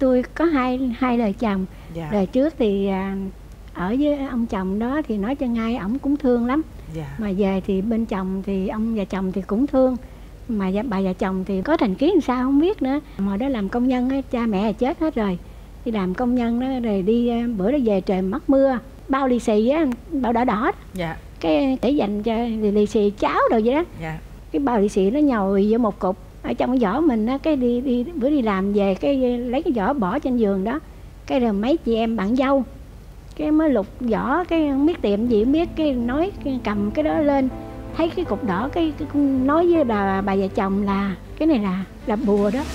tôi có hai đời chồng. Dạ. Đời trước thì ở với ông chồng đó thì nói cho ngay, ổng cũng thương lắm. Dạ. Mà về thì bên chồng thì ông và chồng thì cũng thương. Mà bà và chồng thì có thành kiến làm sao không biết nữa. Hồi đó làm công nhân á, cha mẹ chết hết rồi, đi làm công nhân đó, rồi đi bữa đó về trời mắc mưa, bao lì xì á, bao đỏ đỏ. Dạ. Cái để dành cho lì xì cháo rồi vậy đó. Dạ. Cái bao lì xì nó nhồi vô một cục ở trong cái giỏ mình á, cái bữa đi làm về cái lấy cái giỏ bỏ trên giường đó. Cái rồi mấy chị em bạn dâu cái mới lục giỏ, cái không biết tiệm gì không biết, cái nói cái cầm cái đó lên thấy cái cục đỏ, cái nói với bà và chồng là cái này là bùa đó.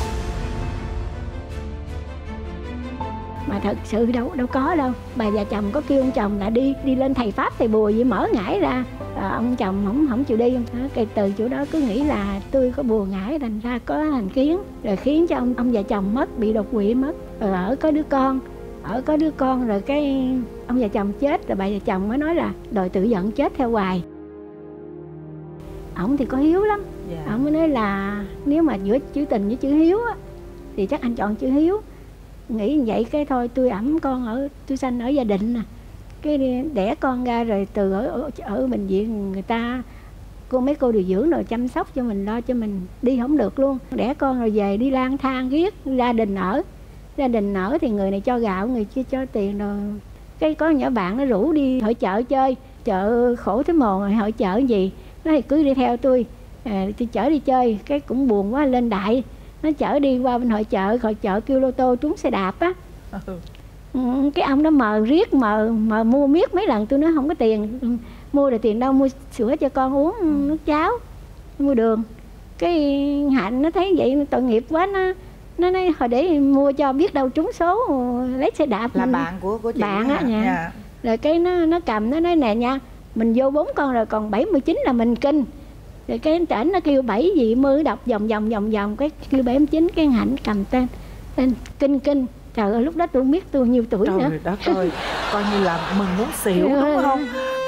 Mà thật sự đâu có đâu. Bà và chồng có kêu ông chồng là đi lên thầy pháp thầy bùa gì mở ngải ra. Ông chồng không chịu đi. Cái từ chỗ đó cứ nghĩ là tôi có bùa ngải, thành ra có thành kiến, rồi khiến cho ông và chồng mất, bị đột quỵ mất. Rồi ở có đứa con rồi cái ông và chồng chết, rồi bà và chồng mới nói là đòi tự giận chết theo hoài. Ổng thì có hiếu lắm. Dạ. Ổng mới nói là nếu mà giữa chữ tình với chữ hiếu á, thì chắc anh chọn chữ hiếu. Nghĩ như vậy cái thôi tôi ẵm con tôi sanh ở gia đình nè, cái đẻ con ra rồi từ ở bệnh viện người ta mấy cô điều dưỡng rồi chăm sóc cho mình, lo cho mình, đi không được luôn. Đẻ con rồi về đi lang thang riết, gia đình ở thì người này cho gạo, người kia cho tiền. Rồi cái có nhỏ bạn nó rủ đi hội chợ chơi, chợ khổ thế mồ, hội chợ gì nó thì cứ đi theo tôi chở đi chơi. Cái cũng buồn quá lên đại, nó chở đi qua bên hội chợ kêu lô tô trúng xe đạp á. Cái ông đó mờ riết mờ mua miết mấy lần. Tôi nói không có tiền mua, được tiền đâu mua sữa cho con uống, nước cháo, mua đường. Cái Hạnh nó thấy vậy tội nghiệp quá, nó nói hồi để mua cho biết đâu trúng số lấy xe đạp. Là bạn của chị bạn á nha. Dạ. Rồi cái nó cầm, nó nói nè nha, mình vô 4 con rồi còn 79 là mình kinh. Rồi cái trển nó kêu 7 gì mưa đọc vòng cái kêu 79. Cái Hạnh cầm tên kinh. Trời ơi lúc đó tôi không biết tôi nhiêu tuổi nữa. Trời đất ơi, coi như là mừng muốn xỉu đúng không?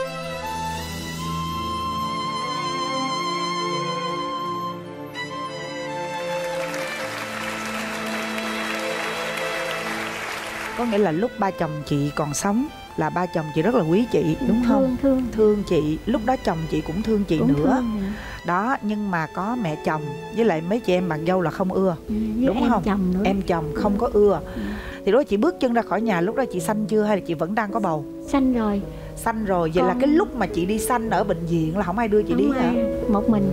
Có nghĩa là lúc ba chồng chị còn sống là ba chồng chị rất là quý chị đúng không? Thương chị. Lúc đó chồng chị cũng thương chị cũng nữa thương. Đó, nhưng mà có mẹ chồng với lại mấy chị em bạn dâu là không ưa. Đúng không? Em chồng không có ưa. Thì đó chị bước chân ra khỏi nhà lúc đó chị sanh chưa hay là chị vẫn đang có bầu? Sanh rồi. Sanh rồi. Vậy là cái lúc mà chị đi sanh ở bệnh viện là không ai đưa chị đi hả? Một mình.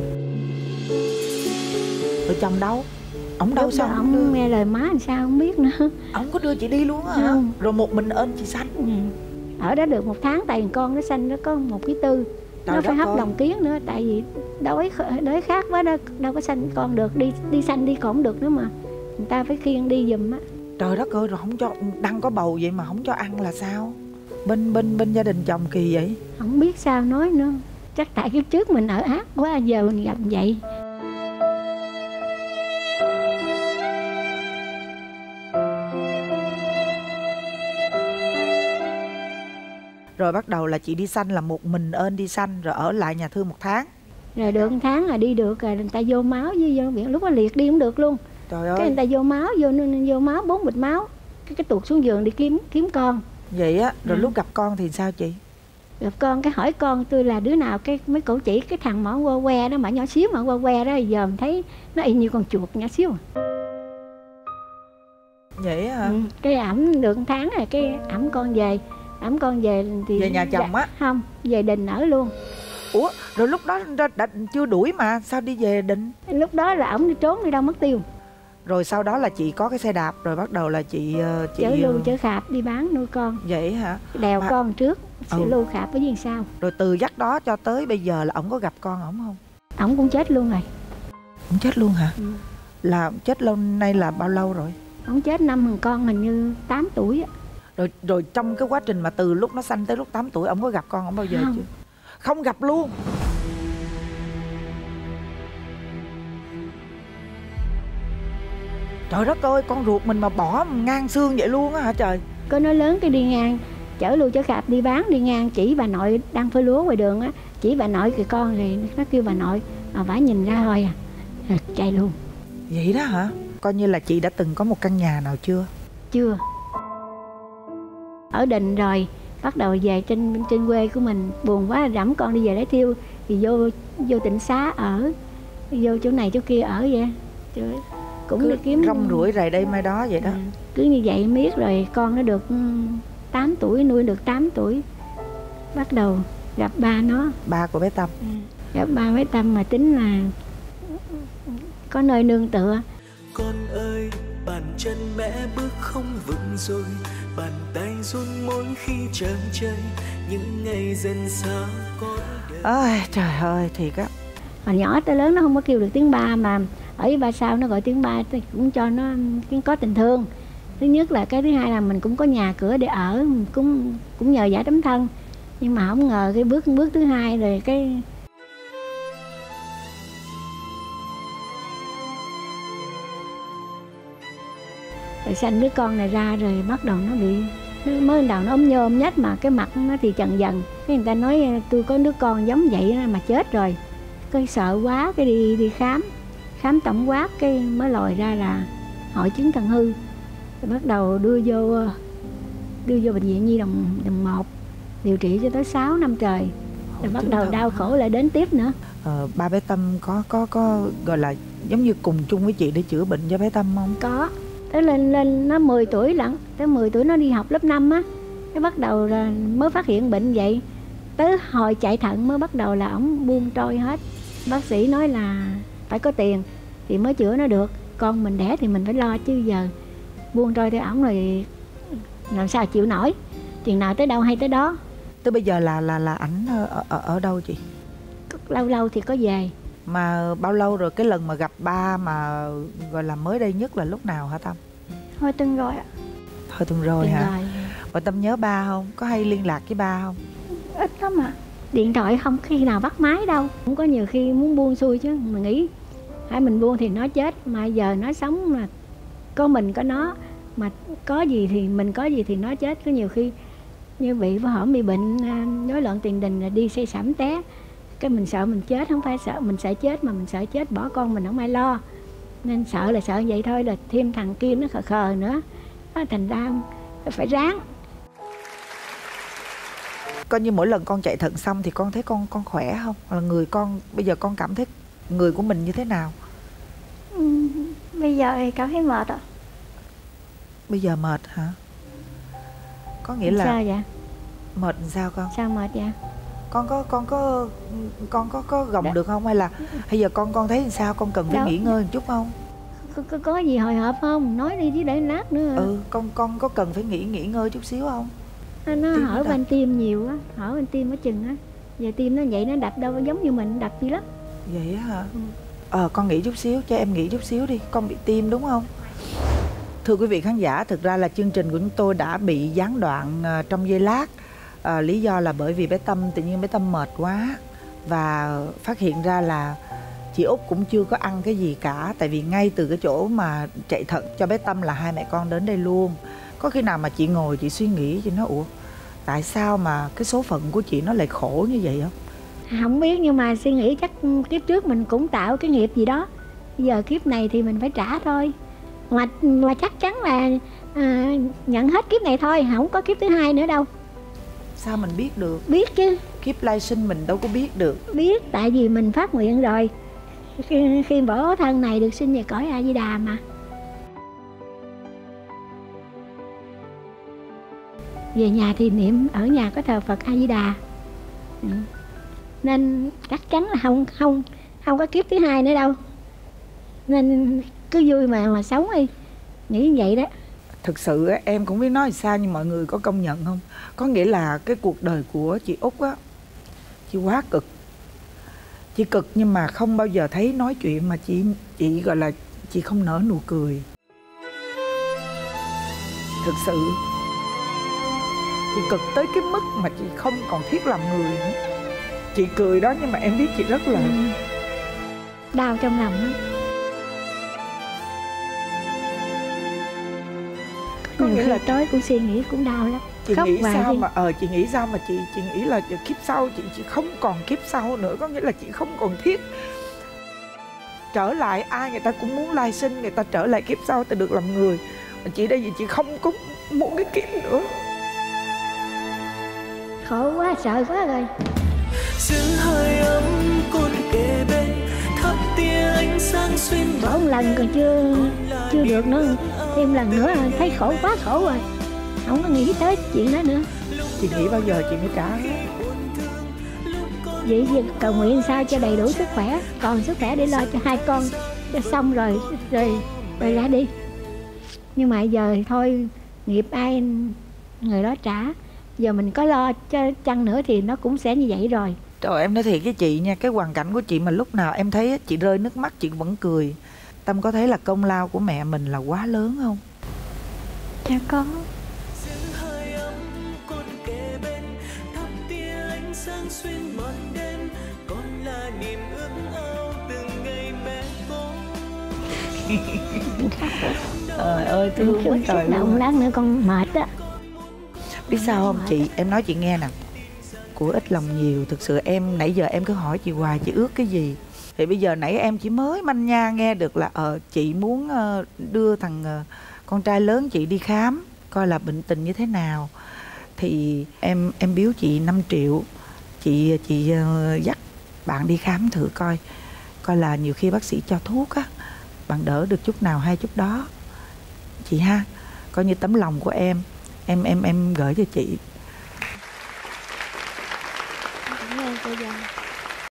Rồi chồng đâu? Ổng đâu sao? Ổng nghe lời má làm sao không biết nữa. Ổng có đưa chị đi luôn hả? Không. Rồi một mình ơn chị sanh. Ở đó được 1 tháng, tại vì con nó sanh nó có 1,4 kg. Nó phải hấp đồng kiến nữa, tại vì đói khát quá đó, đâu có sanh con được, đi sanh đi còn không được nữa mà. Người ta phải khiêng đi giùm á. Trời đất ơi, rồi không cho, đang có bầu vậy mà không cho ăn là sao? Bên gia đình chồng kỳ vậy? Không biết sao nói nữa. Chắc tại cái trước mình ở ác quá, giờ mình gặp vậy. Rồi bắt đầu là chị đi sanh là một mình ơn đi sanh, rồi ở lại nhà thương 1 tháng. Rồi được 1 tháng là đi được, rồi người ta vô máu với vô viện, lúc đó liệt đi không được luôn. Trời ơi. Cái người ta vô máu 4 bịch máu. Cái tụt xuống giường đi kiếm con. Vậy á, rồi lúc gặp con thì sao chị? Gặp con cái hỏi con tôi là đứa nào, cái mấy cổ chỉ cái thằng mà qua que đó, mà nhỏ xíu mà qua que đó, giờ mình thấy nó y như con chuột nhỏ xíu. Vậy hả? Cái ẩm được 1 tháng rồi cái ẩm con về thì về nhà chồng á? Không, về đình ở luôn. Ủa, rồi lúc đó đã chưa đuổi mà sao đi về đình? Lúc đó là ổng đi trốn đi đâu mất tiêu. Rồi sau đó là chị có cái xe đạp, rồi bắt đầu là chị chở lưu chở khạp đi bán nuôi con. Vậy hả? Đèo con trước, lưu khạp với gì sao. Rồi từ dắt đó cho tới bây giờ là ổng có gặp con ổng không? Ổng cũng chết luôn rồi. Ổng chết luôn hả? Là chết lâu nay là bao lâu rồi? Ổng chết năm thằng con hình như 8 tuổi á. Rồi trong cái quá trình mà từ lúc nó sanh tới lúc 8 tuổi ổng có gặp con ổng bao giờ chưa? Không gặp luôn. Trời đất ơi, con ruột mình mà bỏ ngang xương vậy luôn á hả trời? Có nói lớn cái đi ngang, chở lưu chở khạp đi bán đi ngang, chỉ bà nội đang phơi lúa ngoài đường á, chỉ bà nội kìa con, thì nó kêu bà nội mà phải nhìn ra thôi à, rồi chạy luôn. Vậy đó hả? Coi như là chị đã từng có một căn nhà nào chưa? Chưa. Ở Định rồi bắt đầu về trên quê của mình, buồn quá rẫm con đi về để thiêu, thì vô Tịnh Xá ở, vô chỗ này chỗ kia ở vậy. Trời, cũng cứ đi kiếm rong ruổi rày đây mai đó vậy đó. Cứ như vậy miết rồi con nó được 8 tuổi, nuôi được 8 tuổi bắt đầu gặp ba nó. Ba của bé Tâm. Gặp ba bé Tâm mà tính là có nơi nương tựa. Con ơi, bàn chân mẹ bước không vững rồi, bàn tay run mỗi khi chân chơi, những ngày dần xa con đời. Ôi trời ơi, thiệt á. Mà nhỏ tới lớn nó không có kêu được tiếng ba, mà ở với ba sao nó gọi tiếng ba thì cũng cho nó có tình thương. Thứ nhất là cái thứ hai là mình cũng có nhà cửa để ở, cũng nhờ giải tấm thân. Nhưng mà không ngờ cái bước thứ hai rồi cái rồi sanh đứa con này ra rồi bắt đầu nó bị, nó mới đầu nó ốm nhôm nhách mà cái mặt nó thì trần dần. Cái người ta nói tôi có đứa con giống vậy mà chết rồi. Cái sợ quá cái đi khám tổng quát cái mới lòi ra là hội chứng thận hư. Rồi bắt đầu đưa vô bệnh viện Nhi đồng 1 điều trị cho tới 6 năm trời. Rồi bắt đầu đau khổ lại đến tiếp nữa. Ba bé Tâm có gọi là giống như cùng chung với chị để chữa bệnh cho bé Tâm không? Có. Tới lên nó 10 tuổi lận, tới 10 tuổi nó đi học lớp 5 á, cái bắt đầu là mới phát hiện bệnh vậy. Tới hồi chạy thận mới bắt đầu là ổng buông trôi hết. Bác sĩ nói là phải có tiền thì mới chữa nó được, con mình đẻ thì mình phải lo chứ giờ buông trôi theo ổng rồi làm sao chịu nổi. Chừng nào tới đâu hay tới đó. Tới bây giờ là ảnh ở đâu chị? Lâu thì có về. Mà bao lâu rồi cái lần mà gặp ba mà gọi là mới đây nhất là lúc nào hả Tâm? Thôi từng rồi ạ. Thôi từng rồi hả? Và Tâm nhớ ba không? Có hay liên lạc với ba không? Ít lắm ạ. Điện thoại không khi nào bắt máy đâu. Cũng có nhiều khi muốn buông xuôi chứ. Mà nghĩ hãy mình buông thì nó chết. Mà giờ nó sống mà có mình có nó. Mà có gì thì mình có gì thì nó chết. Có nhiều khi như bị hổm bị bệnh rối loạn tiền đình là đi say sẩm té. Cái mình sợ mình chết, không phải sợ mình sợ chết mà mình sợ chết bỏ con mình không ai lo. Nên sợ là sợ vậy thôi, là thêm thằng kia nó khờ khờ nữa. Đó, thành ra phải ráng. Coi như mỗi lần con chạy thận xong thì con thấy con khỏe không? Hoặc là người con bây giờ con cảm thấy người của mình như thế nào? Bây giờ thì cảm thấy mệt ạ. Bây giờ mệt hả? Có nghĩa là sao vậy? Mệt sao con? Sao mệt vậy? Con có gồng được không, hay là bây giờ con thấy sao, con cần phải nghỉ ngơi một chút không? Có gì hồi hộp không? Nói đi chứ để lát nữa. Con có cần phải nghỉ ngơi chút xíu không? Nó hỏi van tim nhiều á, hỏi van tim ở chừng á. Giờ tim nó vậy nó đập đâu có giống như mình, đập gì lắm. Vậy á hả? Con nghỉ chút xíu, cho em nghỉ chút xíu đi, con bị tim đúng không? Thưa quý vị khán giả, thực ra là chương trình của chúng tôi đã bị gián đoạn trong giây lát. Lý do là bởi vì bé Tâm, tự nhiên bé Tâm mệt quá. Và phát hiện ra là chị Út cũng chưa có ăn cái gì cả. Tại vì ngay từ cái chỗ mà chạy thận cho bé Tâm là hai mẹ con đến đây luôn. Có khi nào mà chị ngồi chị suy nghĩ, chị nói ủa tại sao mà cái số phận của chị nó lại khổ như vậy không? Không biết, nhưng mà suy nghĩ chắc kiếp trước mình cũng tạo cái nghiệp gì đó. Bây giờ kiếp này thì mình phải trả thôi. Mà chắc chắn là nhận hết kiếp này thôi, không có kiếp thứ hai nữa đâu. Sao mình biết được? Biết chứ. Kiếp lai sinh mình đâu có biết được. Biết, tại vì mình phát nguyện rồi. Khi bỏ thân này được sinh về cõi A Di Đà mà. Về nhà thì niệm, ở nhà có thờ Phật A Di Đà. Nên chắc chắn là không có kiếp thứ hai nữa đâu. Nên cứ vui mà sống đi, nghĩ như vậy đó. Thực sự em cũng biết nói sao, nhưng mọi người có công nhận không? Có nghĩa là cái cuộc đời của chị Út á, chị quá cực. Chị cực nhưng mà không bao giờ thấy nói chuyện mà chị gọi là chị không nở nụ cười. Thực sự chị cực tới cái mức mà chị không còn thiết làm người nữa. Chị cười đó nhưng mà em biết chị rất là đau trong lòng đó. Có nghĩa là tối cũng suy nghĩ cũng đau lắm. Chị nghĩ sao mà chị nghĩ sao mà chị nghĩ là kiếp sau chị không còn kiếp sau nữa. Có nghĩa là chị không còn thiết trở lại. Ai người ta cũng muốn lai sinh, người ta trở lại kiếp sau ta được làm người. Chị đây vì chị không có muốn cái kiếm nữa. Khổ quá, sợ quá rồi. Giữ hơi ấm côn kề bên, thắp tia ánh sáng xuyên Khổ một lần còn chưa được nữa, thêm lần nữa thấy khổ quá khổ rồi, không có nghĩ tới chuyện đó nữa. Chị nghĩ bao giờ chị mới trả? Vậy cầu nguyện sao cho đầy đủ sức khỏe, còn sức khỏe để lo cho hai con cho xong rồi ra đi. Nhưng mà giờ thôi, nghiệp ai người đó trả, giờ mình có lo cho chăng nữa thì nó cũng sẽ như vậy rồi. Trời, em nói thiệt với chị nha, cái hoàn cảnh của chị mà lúc nào em thấy chị rơi nước mắt chị vẫn cười. Tâm có thấy là công lao của mẹ mình là quá lớn không? Dạ có. Trời ơi, thương quá trời luôn. Lát nữa con mệt á. Biết sao không chị, em nói chị nghe nè, của ít lòng nhiều. Thực sự em nãy giờ em cứ hỏi chị hoài chị ước cái gì. Thì bây giờ nãy em chỉ mới manh nha nghe được là chị muốn đưa thằng con trai lớn chị đi khám coi là bệnh tình như thế nào. Thì em biếu chị 5 triệu. Chị dắt bạn đi khám thử coi là nhiều khi bác sĩ cho thuốc á, bạn đỡ được chút nào hay chút đó chị ha. Coi như tấm lòng của em gửi cho chị. Cảm ơn cô Giang.